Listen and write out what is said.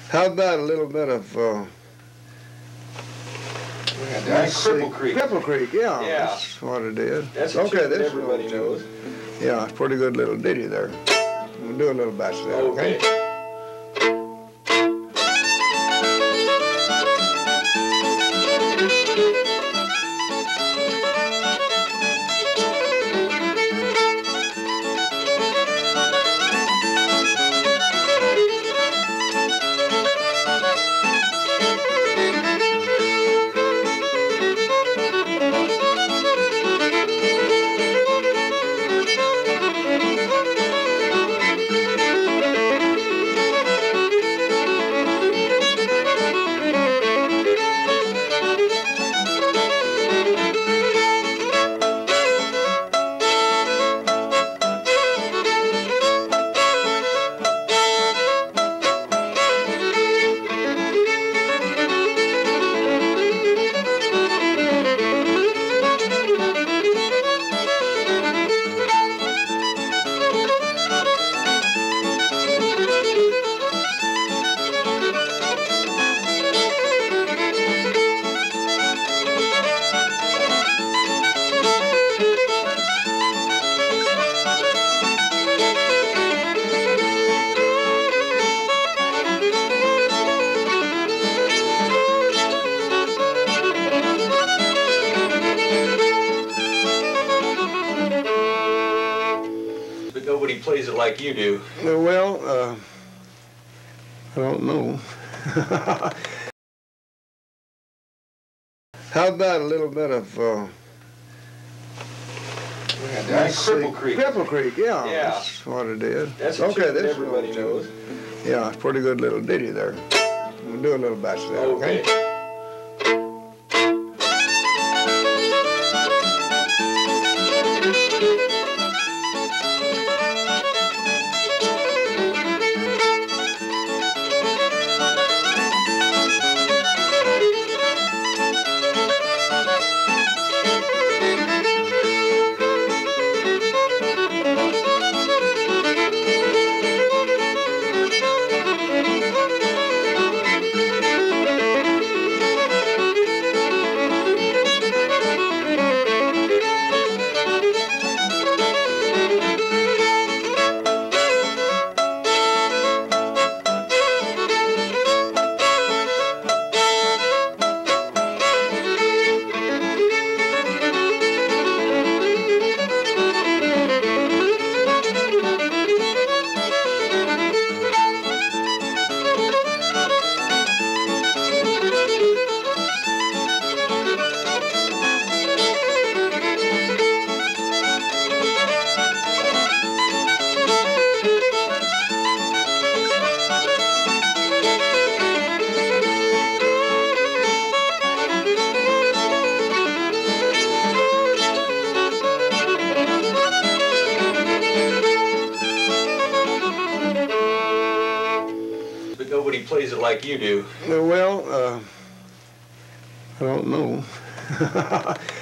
How about a little bit of Cripple Creek. Cripple Creek, yeah. Yeah. That's what it is. That's a tune that everybody knows. Yeah, it's a pretty good little ditty there. We'll do a little batch of that, okay? But nobody plays it like you do. Well, I don't know. How about a little bit of Cripple Creek. Cripple Creek, yeah. Yeah. That's what it is. That's a okay, tune that this everybody knows. Yeah, it's a pretty good little ditty there. We'll do a little batch of that, okay? But nobody plays it like you do. Well, I don't know.